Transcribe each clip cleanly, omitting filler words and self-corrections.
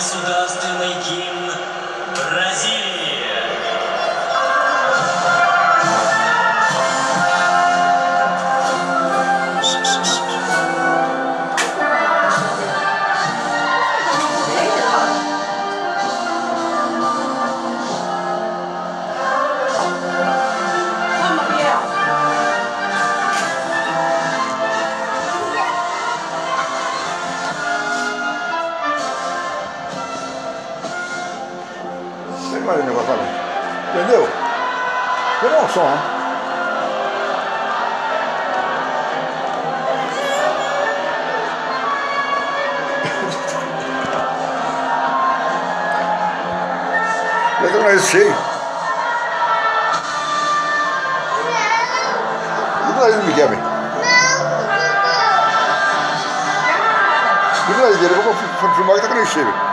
Государственный гимн Бразилии. Mais o negócio ali. Entendeu? Pegou um som, né? Já tem o nariz cheio. E o nariz do Miguel, velho? E o nariz dele? Eu vou filmar que tá com o nariz cheio, velho.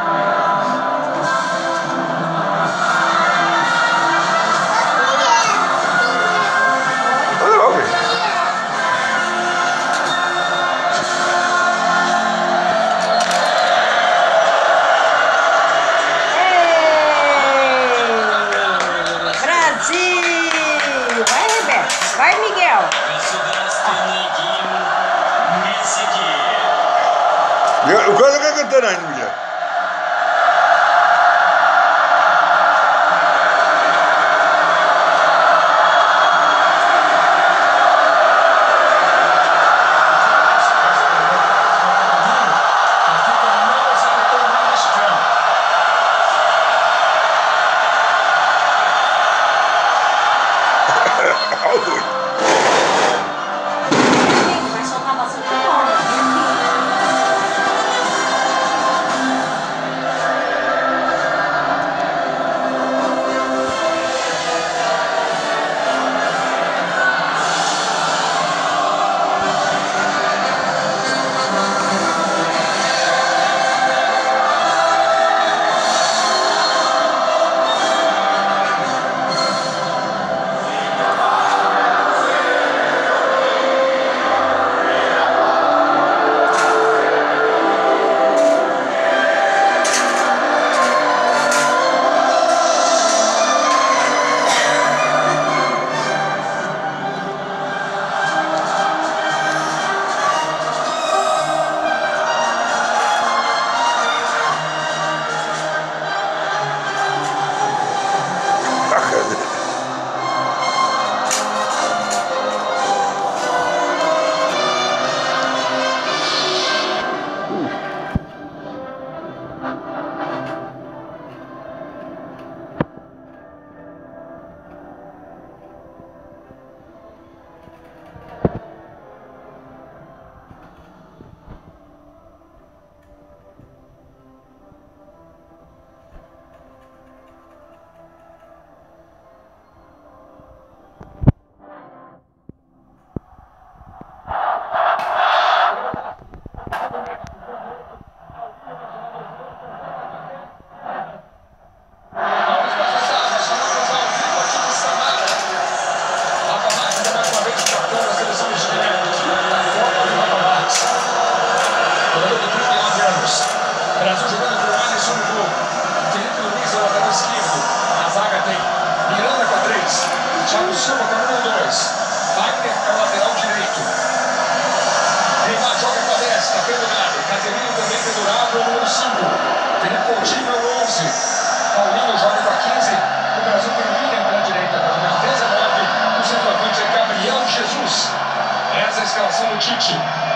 Vai, Miguel! O cara não quer cantar ainda, Miguel. Vai soltar bastante bola. Brasil jogando com o Alisson no gol. Felipe Luiz é o lateral esquerdo. A zaga tem Miranda com a 3. Thiago Silva com a número 2. Wagner é o lateral direito. Neymar joga com a 10, está pendurado. Casemiro também pendurado, é o número 5. Felipe Coutinho é o 11. Paulinho joga com a 15. O Brasil tem o William pela direita com a número 19. O centroavante é Gabriel Jesus. Essa é a escalação do Tite.